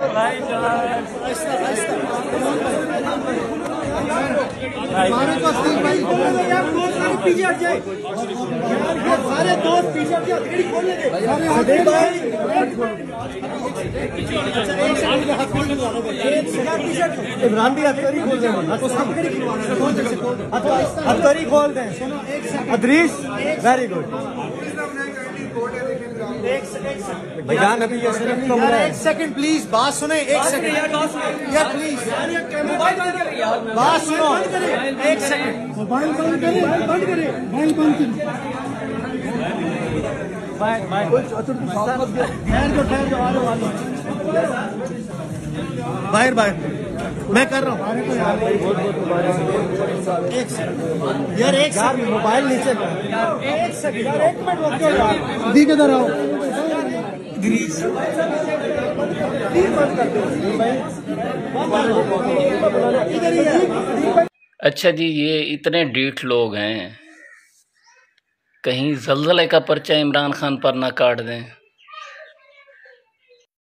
हमारे पास भाई यार दोस्त सारे पीछे हट जाए यार, सारे दोस्त पीछे हट जाए, गाड़ी खोल लेंगे इमरान भी हथकड़ी खोल रहे हैं, हथकड़ी खोल दें। अदरीश वेरी गुड भैया अभी ये सिर्फ यार एक सेकंड प्लीज बात सुने, एक सेकंड यार प्लीज बात सुनो, एक सेकंड मोबाइल बंद करें, बंद करें मोबाइल बंद करें। बाहर बाहर मैं कर रहा हूँ एक सेकंड यार, एक सेकंड मोबाइल नीचे एक सेकंड यार, एक मिनट रुक जाओ यार, दी किधर आओ अच्छा जी, ये इतने ढीठ लोग हैं, कहीं ज़लज़ले का पर्चा इमरान खान पर ना काट दें।